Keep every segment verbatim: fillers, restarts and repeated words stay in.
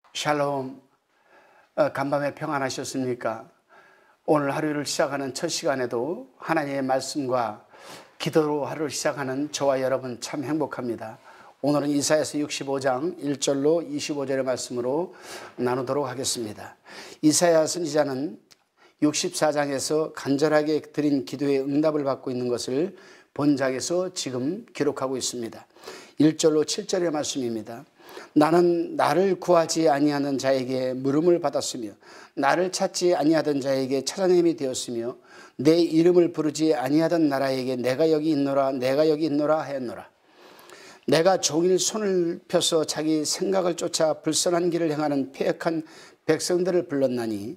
샬롬. 어, 간밤에 평안하셨습니까? 오늘 하루를 시작하는 첫 시간에도 하나님의 말씀과 기도로 하루를 시작하는 저와 여러분 참 행복합니다. 오늘은 이사야서 육십오 장 일 절로 이십오 절의 말씀으로 나누도록 하겠습니다. 이사야 선지자는 육십사 장에서 간절하게 드린 기도의 응답을 받고 있는 것을 본장에서 지금 기록하고 있습니다. 일 절로 칠 절의 말씀입니다. 나는 나를 구하지 아니하는 자에게 물음을 받았으며 나를 찾지 아니하던 자에게 찾아냄이 되었으며 내 이름을 부르지 아니하던 나라에게 내가 여기 있노라 내가 여기 있노라 하였노라. 내가 종일 손을 펴서 자기 생각을 쫓아 불선한 길을 행하는 패역한 백성들을 불렀나니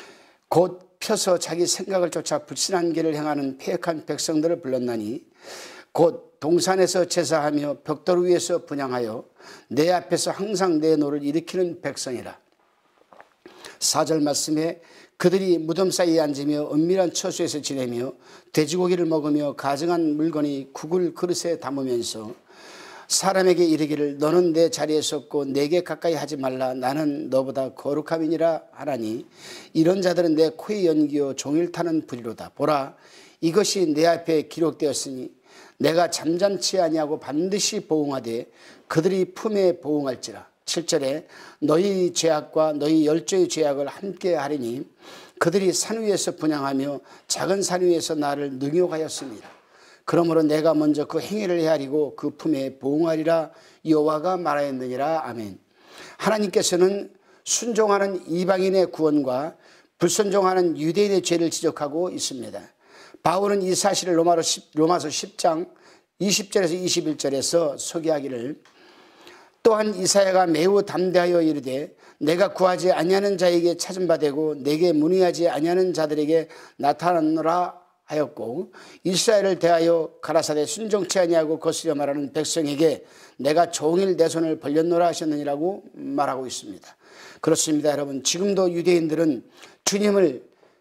곧 펴서 자기 생각을 쫓아 불선한 길을 행하는 패역한 백성들을 불렀나니 곧 동산에서 제사하며 벽돌 위에서 분향하여 내 앞에서 항상 내 노를 일으키는 백성이라. 사 절 말씀에 그들이 무덤 사이에 앉으며 은밀한 처소에서 지내며 돼지고기를 먹으며 가증한 물건이 국을 그릇에 담으면서 사람에게 이르기를 너는 내 자리에 섰고 내게 가까이 하지 말라 나는 너보다 거룩함이니라 하나니 이런 자들은 내 코에 연기어 종일 타는 불이로다. 보라 이것이 내 앞에 기록되었으니 내가 잠잠치 아니하고 반드시 보응하되 그들이 품에 보응할지라. 칠 절에 너희 죄악과 너희 열조의 죄악을 함께 하리니 그들이 산 위에서 분향하며 작은 산 위에서 나를 능욕하였습니다. 그러므로 내가 먼저 그 행위를 헤아리고 그 품에 보응하리라 여호와가 말하였느니라. 아멘. 하나님께서는 순종하는 이방인의 구원과 불순종하는 유대인의 죄를 지적하고 있습니다. 바울은 이 사실을 로마서 십 장 이십 절에서 이십일 절에서 소개하기를 또한 이사야가 매우 담대하여 이르되 내가 구하지 아니하는 자에게 찾은 바 되고 내게 문의하지 아니하는 자들에게 나타나노라 하였고 이스라엘을 대하여 가라사대 순종치 아니하고 거스려 말하는 백성에게 내가 종일 내 손을 벌렸노라 하셨느니라고 말하고 있습니다. 그렇습니다. 여러분, 지금도 유대인들은 주님을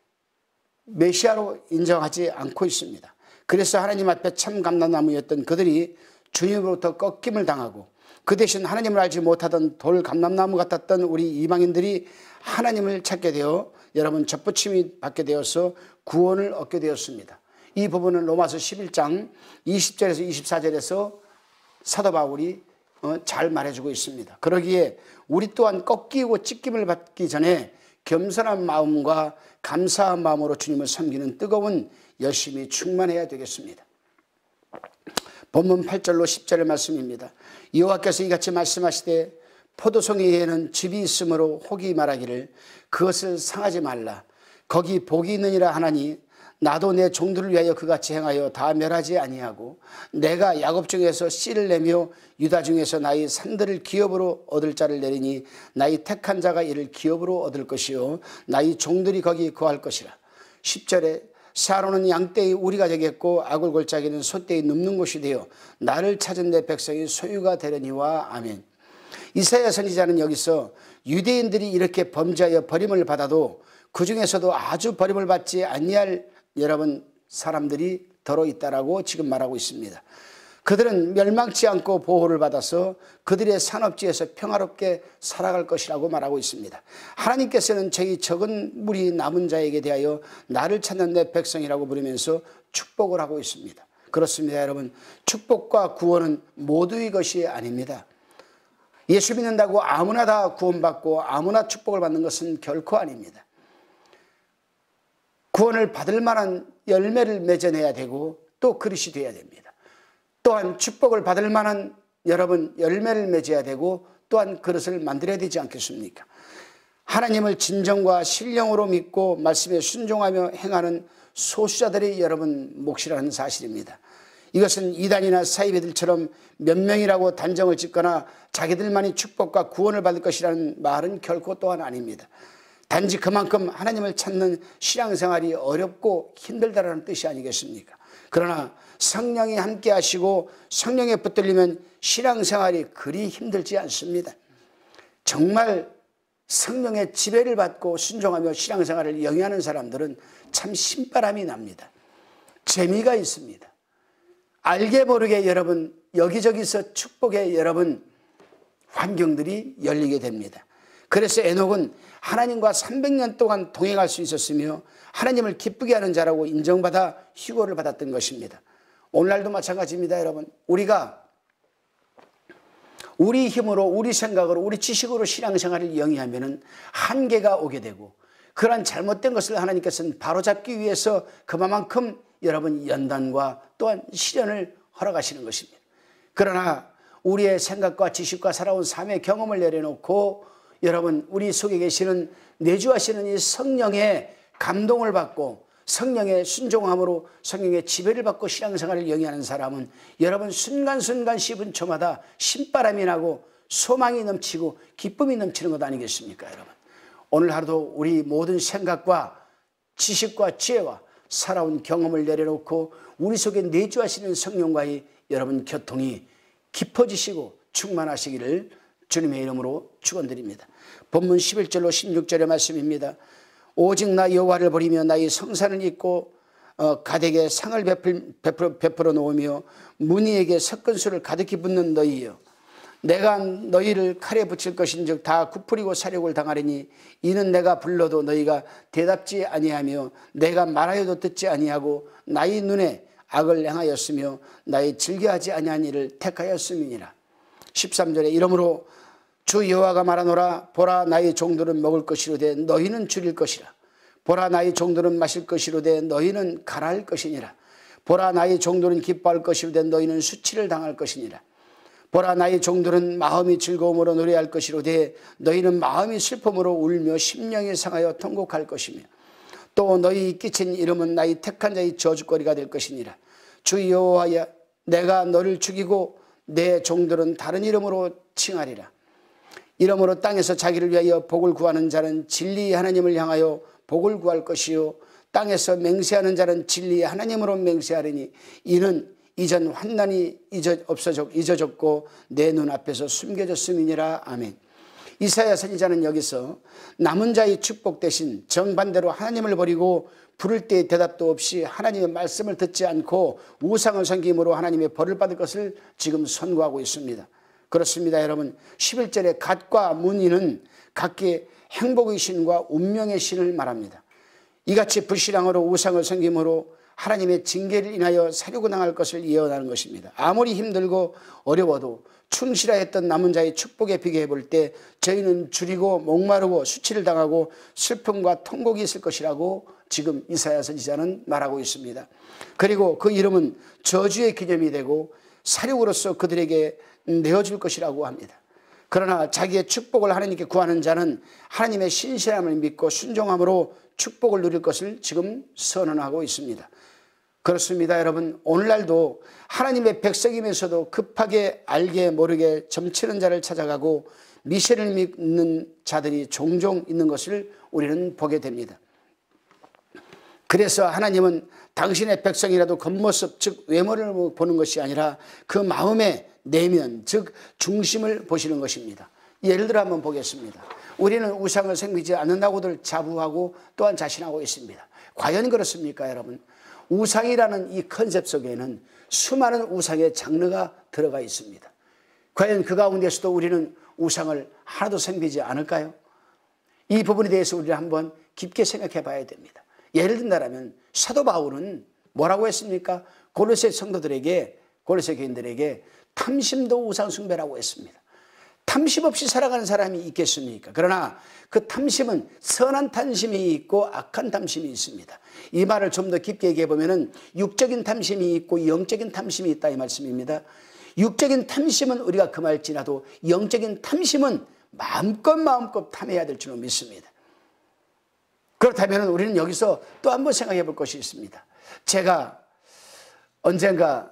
메시아로 인정하지 않고 있습니다. 그래서 하나님 앞에 참 감람나무였던 그들이 주님으로부터 꺾임을 당하고 그 대신 하나님을 알지 못하던 돌 감람나무 같았던 우리 이방인들이 하나님을 찾게 되어 여러분 접붙임이 받게 되어서 구원을 얻게 되었습니다. 이 부분은 로마서 십일 장 이십 절에서 이십사 절에서 사도 바울이 잘 말해주고 있습니다. 그러기에 우리 또한 꺾이고 찢김을 받기 전에 겸손한 마음과 감사한 마음으로 주님을 섬기는 뜨거운 열심이 충만해야 되겠습니다. 본문 팔 절로 십 절의 말씀입니다. 여호와께서 이같이 말씀하시되 포도송이에는 즙이 있으므로 혹이 말하기를 그것을 상하지 말라. 거기 복이 있느니라 하나니 나도 내 종들을 위하여 그같이 행하여 다 멸하지 아니하고 내가 야곱 중에서 씨를 내며 유다 중에서 나의 산들을 기업으로 얻을 자를 내리니 나의 택한 자가 이를 기업으로 얻을 것이요 나의 종들이 거기 거할 것이라. 십 절에 사로는 양떼의 우리가 되겠고 아굴골짜기는 소떼의 눕는 곳이 되어 나를 찾은 내 백성이 소유가 되려니와. 아멘. 이사야 선지자는 여기서 유대인들이 이렇게 범죄하여 버림을 받아도 그 중에서도 아주 버림을 받지 아니할 여러분 사람들이 더러 있다라고 지금 말하고 있습니다. 그들은 멸망치 않고 보호를 받아서 그들의 산업지에서 평화롭게 살아갈 것이라고 말하고 있습니다. 하나님께서는 저희 적은 무리 남은 자에게 대하여 나를 찾는 내 백성이라고 부르면서 축복을 하고 있습니다. 그렇습니다. 여러분, 축복과 구원은 모두의 것이 아닙니다. 예수 믿는다고 아무나 다 구원받고 아무나 축복을 받는 것은 결코 아닙니다. 구원을 받을 만한 열매를 맺어내야 되고 또 그릇이 되어야 됩니다. 또한 축복을 받을 만한 여러분 열매를 맺어야 되고 또한 그릇을 만들어야 되지 않겠습니까? 하나님을 진정과 신령으로 믿고 말씀에 순종하며 행하는 소수자들이 여러분 몫이라는 사실입니다. 이것은 이단이나 사이비들처럼 몇 명이라고 단정을 짓거나 자기들만이 축복과 구원을 받을 것이라는 말은 결코 또한 아닙니다. 단지 그만큼 하나님을 찾는 신앙생활이 어렵고 힘들다라는 뜻이 아니겠습니까? 그러나 성령이 함께 하시고 성령에 붙들리면 신앙생활이 그리 힘들지 않습니다. 정말 성령의 지배를 받고 순종하며 신앙생활을 영위하는 사람들은 참 신바람이 납니다. 재미가 있습니다. 알게 모르게 여러분 여기저기서 축복의 여러분 환경들이 열리게 됩니다. 그래서 에녹은 하나님과 삼백 년 동안 동행할 수 있었으며 하나님을 기쁘게 하는 자라고 인정받아 휴거를 받았던 것입니다. 오늘날도 마찬가지입니다. 여러분, 우리가 우리 힘으로, 우리 생각으로, 우리 지식으로 신앙생활을 영위하면 한계가 오게 되고, 그러한 잘못된 것을 하나님께서는 바로잡기 위해서 그만큼 여러분 연단과 또한 시련을 허락하시는 것입니다. 그러나 우리의 생각과 지식과 살아온 삶의 경험을 내려놓고 여러분, 우리 속에 계시는 내주하시는 이 성령의 감동을 받고 성령의 순종함으로 성령의 지배를 받고 신앙생활을 영위하는 사람은 여러분 순간순간 십 분 초마다 신바람이 나고 소망이 넘치고 기쁨이 넘치는 것 아니겠습니까? 여러분, 오늘 하루도 우리 모든 생각과 지식과 지혜와 살아온 경험을 내려놓고 우리 속에 내주하시는 성령과의 여러분 교통이 깊어지시고 충만하시기를 주님의 이름으로 축원드립니다. 본문 십일 절로 십육 절의 말씀입니다. 오직 나 여호와를 버리며 나의 성산을 잇고 어, 가덱에 상을 베풀, 베풀어, 베풀어 놓으며 무늬에게 섞은수를 가득히 붓는 너희여, 내가 너희를 칼에 붙일 것인즉 다 굽으리고 사륙을 당하리니 이는 내가 불러도 너희가 대답지 아니하며 내가 말하여도 듣지 아니하고 나의 눈에 악을 행하였으며 나의 즐겨하지 아니한 일을 택하였음이니라. 십삼 절에 이러므로 주 여호와가 말하노라. 보라, 나의 종들은 먹을 것이로되 너희는 줄일 것이라. 보라, 나의 종들은 마실 것이로되 너희는 가라할 것이니라. 보라, 나의 종들은 기뻐할 것이로되 너희는 수치를 당할 것이니라. 보라, 나의 종들은 마음이 즐거움으로 노래할 것이로되 너희는 마음이 슬픔으로 울며 심령이 상하여 통곡할 것이며 또 너희 끼친 이름은 나의 택한 자의 저주거리가 될 것이니라. 주 여호와야, 내가 너를 죽이고 내 종들은 다른 이름으로 칭하리라. 이러므로 땅에서 자기를 위하여 복을 구하는 자는 진리의 하나님을 향하여 복을 구할 것이요 땅에서 맹세하는 자는 진리의 하나님으로 맹세하리니 이는 이전 환난이 잊어, 없어졌, 잊어졌고 내 눈앞에서 숨겨졌음이니라. 아멘. 이사야 선지자는 여기서 남은 자의 축복 대신 정반대로 하나님을 버리고 부를 때의 대답도 없이 하나님의 말씀을 듣지 않고 우상을 섬김으로 하나님의 벌을 받을 것을 지금 선고하고 있습니다. 그렇습니다. 여러분, 십일 절에 갓과 문이는 각기 행복의 신과 운명의 신을 말합니다. 이같이 불신앙으로 우상을 섬김으로 하나님의 징계를 인하여 사륙을 당할 것을 예언하는 것입니다. 아무리 힘들고 어려워도 충실하였던 남은 자의 축복에 비교해 볼 때 저희는 줄이고 목마르고 수치를 당하고 슬픔과 통곡이 있을 것이라고 지금 이사야 선지자는 말하고 있습니다. 그리고 그 이름은 저주의 기념이 되고 사륙으로서 그들에게 내어줄 것이라고 합니다. 그러나 자기의 축복을 하나님께 구하는 자는 하나님의 신실함을 믿고 순종함으로 축복을 누릴 것을 지금 선언하고 있습니다. 그렇습니다. 여러분, 오늘날도 하나님의 백성이면서도 급하게 알게 모르게 점치는 자를 찾아가고 미신을 믿는 자들이 종종 있는 것을 우리는 보게 됩니다. 그래서 하나님은 당신의 백성이라도 겉모습, 즉 외모를 보는 것이 아니라 그 마음의 내면, 즉 중심을 보시는 것입니다. 예를 들어 한번 보겠습니다. 우리는 우상을 섬기지 않는다고들 자부하고 또한 자신하고 있습니다. 과연 그렇습니까, 여러분? 우상이라는 이 컨셉 속에는 수많은 우상의 장르가 들어가 있습니다. 과연 그 가운데서도 우리는 우상을 하나도 섬기지 않을까요? 이 부분에 대해서 우리는 한번 깊게 생각해 봐야 됩니다. 예를 든다면 사도 바울은 뭐라고 했습니까? 골로새 성도들에게, 골로새 교인들에게 탐심도 우상 숭배라고 했습니다. 탐심 없이 살아가는 사람이 있겠습니까? 그러나 그 탐심은 선한 탐심이 있고 악한 탐심이 있습니다. 이 말을 좀 더 깊게 얘기해 보면은 육적인 탐심이 있고 영적인 탐심이 있다 이 말씀입니다. 육적인 탐심은 우리가 금할지라도 영적인 탐심은 마음껏 마음껏 탐해야 될 줄로 믿습니다. 그렇다면 우리는 여기서 또 한 번 생각해 볼 것이 있습니다. 제가 언젠가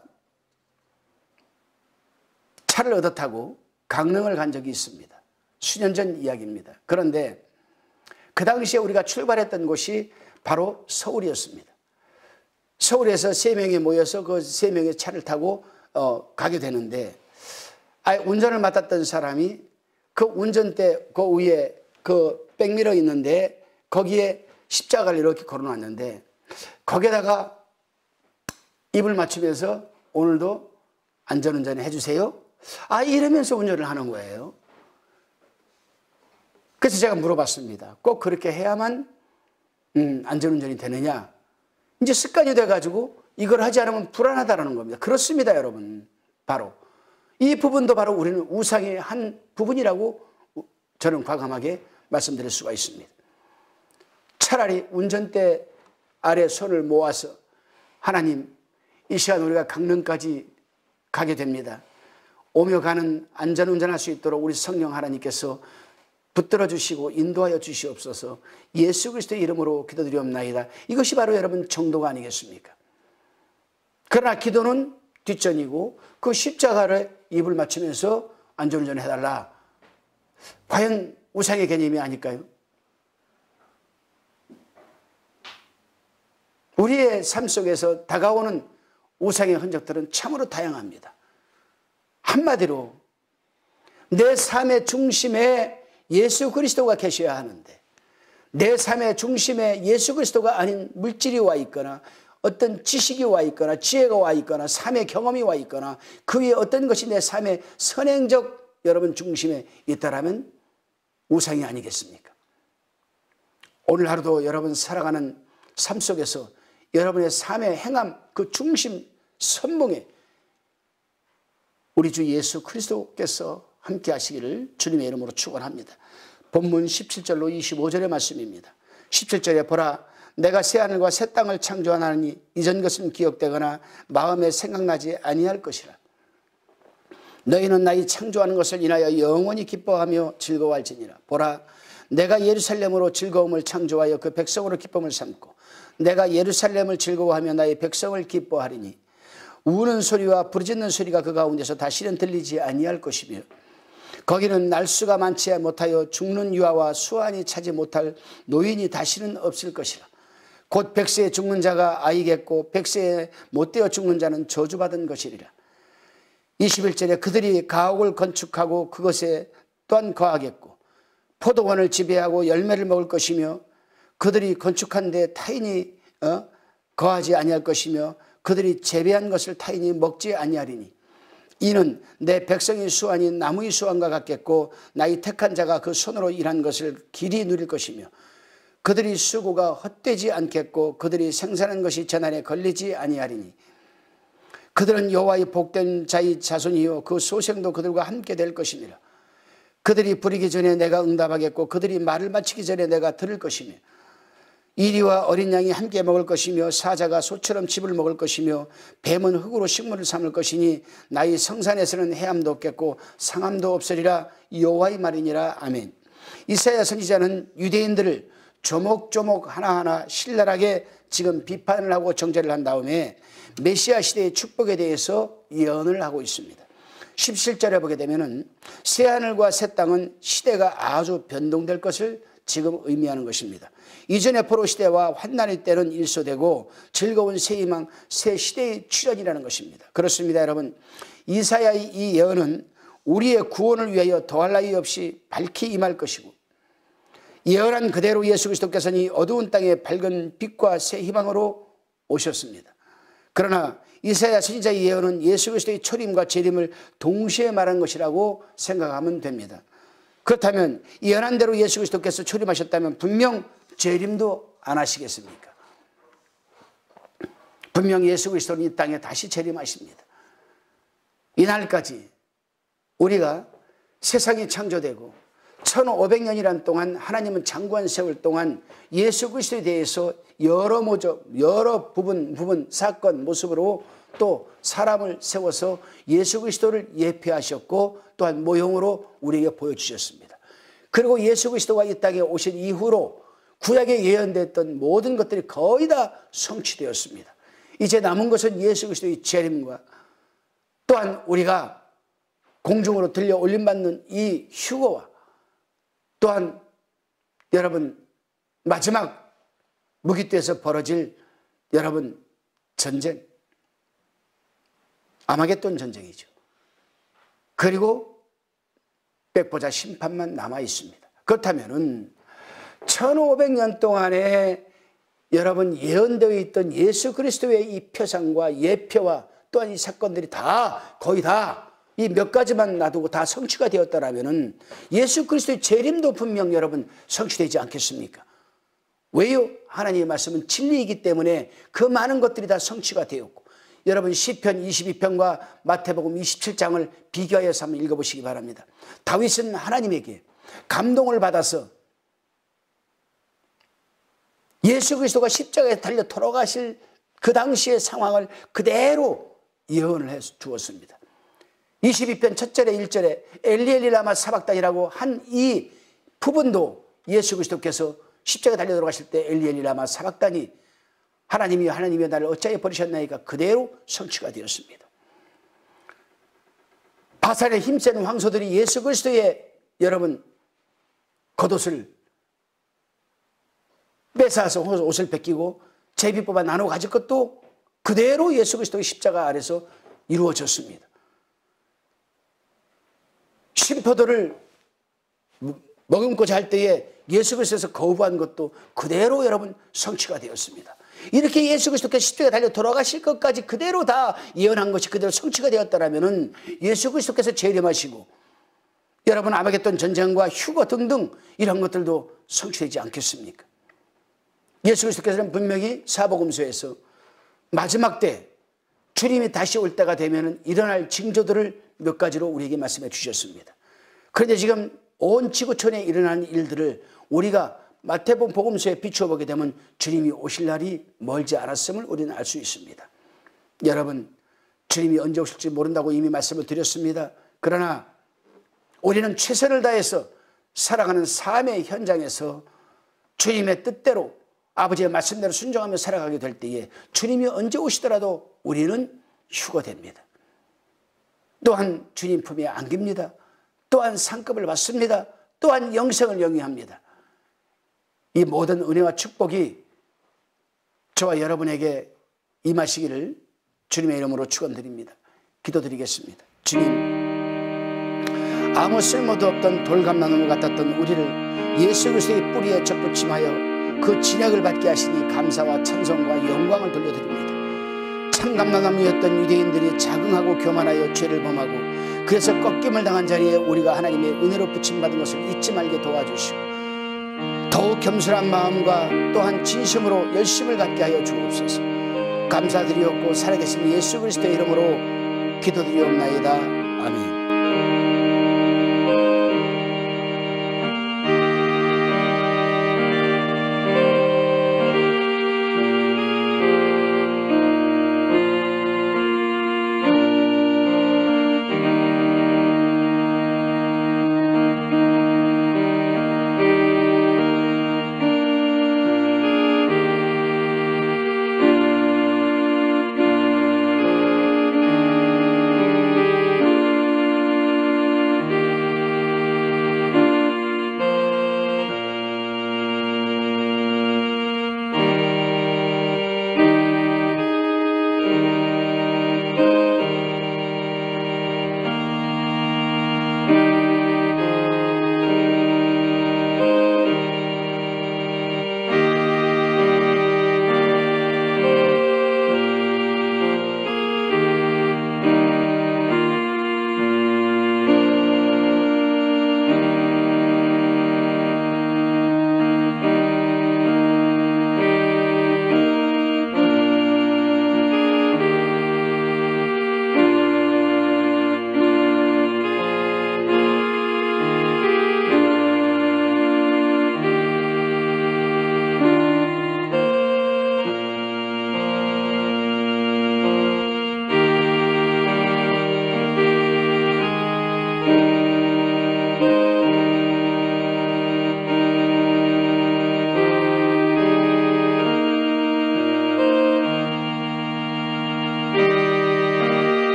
차를 얻어 타고 강릉을 간 적이 있습니다. 수년 전 이야기입니다. 그런데 그 당시에 우리가 출발했던 곳이 바로 서울이었습니다. 서울에서 세 명이 모여서 그 세 명의 차를 타고 어, 가게 되는데, 아예 운전을 맡았던 사람이 그 운전대 그 위에 그 백미러 있는데 거기에 십자가를 이렇게 걸어놨는데 거기에다가 입을 맞추면서 오늘도 안전운전 해주세요. 아, 이러면서 운전을 하는 거예요. 그래서 제가 물어봤습니다. 꼭 그렇게 해야만 음, 안전운전이 되느냐? 이제 습관이 돼가지고 이걸 하지 않으면 불안하다는 겁니다. 그렇습니다, 여러분. 바로 이 부분도 바로 우리는 우상의 한 부분이라고 저는 과감하게 말씀드릴 수가 있습니다. 차라리 운전대 아래 손을 모아서 하나님, 이 시간 우리가 강릉까지 가게 됩니다. 오며 가는 안전운전할 수 있도록 우리 성령 하나님께서 붙들어 주시고 인도하여 주시옵소서. 예수 그리스도의 이름으로 기도드리옵나이다. 이것이 바로 여러분 정도가 아니겠습니까? 그러나 기도는 뒷전이고 그 십자가를 입을 맞추면서 안전운전 해달라. 과연 우상의 개념이 아닐까요? 우리의 삶 속에서 다가오는 우상의 흔적들은 참으로 다양합니다. 한마디로 내 삶의 중심에 예수 그리스도가 계셔야 하는데 내 삶의 중심에 예수 그리스도가 아닌 물질이 와 있거나 어떤 지식이 와 있거나 지혜가 와 있거나 삶의 경험이 와 있거나 그 위에 어떤 것이 내 삶의 선행적 여러분 중심에 있다라면 우상이 아니겠습니까? 오늘 하루도 여러분 살아가는 삶 속에서 여러분의 삶의 행함 그 중심 선봉에 우리 주 예수 그리스도께서 함께 하시기를 주님의 이름으로 축원합니다. 본문 십칠 절로 이십오 절의 말씀입니다. 십칠 절에 보라 내가 새하늘과 새 땅을 창조하나니 이전 것은 기억되거나 마음에 생각나지 아니할 것이라. 너희는 나의 창조하는 것을 인하여 영원히 기뻐하며 즐거워할지니라. 보라 내가 예루살렘으로 즐거움을 창조하여 그 백성으로 기쁨을 삼고 내가 예루살렘을 즐거워하며 나의 백성을 기뻐하리니 우는 소리와 부르짖는 소리가 그 가운데서 다시는 들리지 아니할 것이며 거기는 날수가 많지 못하여 죽는 유아와 수완이 차지 못할 노인이 다시는 없을 것이라. 곧 백세에 죽는 자가 아이겠고 백세에 못되어 죽는 자는 저주받은 것이리라. 이십일 절에 그들이 가옥을 건축하고 그것에 또한 거하겠고 포도원을 지배하고 열매를 먹을 것이며 그들이 건축한 데 타인이 어? 거하지 아니할 것이며 그들이 재배한 것을 타인이 먹지 아니하리니 이는 내 백성의 수완이 나무의 수완과 같겠고 나의 택한 자가 그 손으로 일한 것을 길이 누릴 것이며 그들이 수고가 헛되지 않겠고 그들이 생산한 것이 재난에 걸리지 아니하리니 그들은 여호와의 복된 자의 자손이요 그 소생도 그들과 함께 될 것이니라. 그들이 부리기 전에 내가 응답하겠고 그들이 말을 마치기 전에 내가 들을 것이며 이리와 어린 양이 함께 먹을 것이며 사자가 소처럼 짚을 먹을 것이며 뱀은 흙으로 식물을 삼을 것이니 나의 성산에서는 해함도 없겠고 상함도 없으리라. 여호와의 말이니라. 아멘. 이사야 선지자는 유대인들을 조목조목 하나하나 신랄하게 지금 비판을 하고 정죄를 한 다음에 메시아 시대의 축복에 대해서 예언을 하고 있습니다. 십칠 절에 보게 되면은 새하늘과 새 땅은 시대가 아주 변동될 것을 지금 의미하는 것입니다. 이전의 포로 시대와 환난의 때는 일소되고 즐거운 새 희망, 새 시대의 출현이라는 것입니다. 그렇습니다, 여러분. 이사야의 이 예언은 우리의 구원을 위하여 더할 나위 없이 밝히 임할 것이고 예언한 그대로 예수 그리스도께서는 이 어두운 땅에 밝은 빛과 새 희망으로 오셨습니다. 그러나 이사야 선지자의 예언은 예수 그리스도의 초림과 재림을 동시에 말한 것이라고 생각하면 됩니다. 그렇다면 예언한 대로 예수 그리스도께서 초림하셨다면 분명 재림도 안 하시겠습니까? 분명 예수 그리스도는 이 땅에 다시 재림하십니다. 이날까지 우리가 세상이 창조되고 천오백 년이란 동안 하나님은 장구한 세월 동안 예수 그리스도에 대해서 여러 모적, 여러 부분, 부분, 사건, 모습으로 또 사람을 세워서 예수 그리스도를 예표하셨고 또한 모형으로 우리에게 보여주셨습니다. 그리고 예수 그리스도가 이 땅에 오신 이후로 구약에 예언됐던 모든 것들이 거의 다 성취되었습니다. 이제 남은 것은 예수 그리스도의 재림과 또한 우리가 공중으로 들려 올림받는 이 휴거와 또한 여러분 마지막 무기때에서 벌어질 여러분 전쟁 아마겟돈 전쟁이죠. 그리고 백보자 심판만 남아 있습니다. 그렇다면은 천오백 년 동안에 여러분 예언되어 있던 예수 그리스도의 이 표상과 예표와 또한 이 사건들이 다 거의 다 이 몇 가지만 놔두고 다 성취가 되었다라면은 예수 그리스도의 재림도 분명 여러분 성취되지 않겠습니까? 왜요? 하나님의 말씀은 진리이기 때문에 그 많은 것들이 다 성취가 되었고, 여러분 시편 이십이 편과 마태복음 이십칠 장을 비교하여서 한번 읽어보시기 바랍니다. 다윗은 하나님에게 감동을 받아서 예수 그리스도가 십자가에 달려 돌아가실 그 당시의 상황을 그대로 예언을 해 주었습니다. 이십이 편 첫 절에 일 절에 엘리 엘리 라마 사박단이라고 한 이 부분도 예수 그리스도께서 십자가에 달려 돌아가실 때 엘리 엘리 라마 사박단이 하나님이여 하나님이여 나를 어찌하여 버리셨나이까 그대로 성취가 되었습니다. 바산에 힘센 황소들이 예수 그리스도의 여러분 겉옷을 뺏어서 옷을 뺏기고 제비 뽑아 나눠 가질 것도 그대로 예수 그리스도의 십자가 아래서 이루어졌습니다. 쉼표도를 머금고자 할 때에 예수 그리스도에서 거부한 것도 그대로 여러분 성취가 되었습니다. 이렇게 예수 그리스도께서 십자가에 달려 돌아가실 것까지 그대로 다 예언한 것이 그대로 성취가 되었다면 예수 그리스도께서 재림하시고 여러분 아마겟돈 전쟁과 휴거 등등 이런 것들도 성취되지 않겠습니까? 예수 그리스도께서는 분명히 사복음서에서 마지막 때 주님이 다시 올 때가 되면 일어날 징조들을 몇 가지로 우리에게 말씀해 주셨습니다. 그런데 지금 온 지구촌에 일어나는 일들을 우리가 마태복음 복음서에 비추어 보게 되면 주님이 오실 날이 멀지 않았음을 우리는 알 수 있습니다. 여러분 주님이 언제 오실지 모른다고 이미 말씀을 드렸습니다. 그러나 우리는 최선을 다해서 살아가는 삶의 현장에서 주님의 뜻대로 아버지의 말씀대로 순종하며 살아가게 될 때에 주님이 언제 오시더라도 우리는 휴거됩니다. 또한 주님 품에 안깁니다. 또한 상급을 받습니다. 또한 영생을 영위합니다. 이 모든 은혜와 축복이 저와 여러분에게 임하시기를 주님의 이름으로 축원드립니다. 기도드리겠습니다. 주님, 아무 쓸모도 없던 돌감나무 같았던 우리를 예수 그리스도의 뿌리에 접붙임하여 그 진약을 받게 하시니 감사와 찬송과 영광을 돌려드립니다. 참감나무였던 유대인들이 자긍하고 교만하여 죄를 범하고 그래서 꺾임을 당한 자리에 우리가 하나님의 은혜로 부침받은 것을 잊지 말게 도와주시고 더욱 겸손한 마음과 또한 진심으로 열심을 갖게 하여 주옵소서. 감사드리옵고 살아계신 예수 그리스도의 이름으로 기도드리옵나이다. 아멘.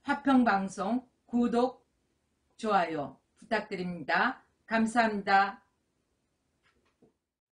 화평방송 구독, 좋아요 부탁드립니다. 감사합니다.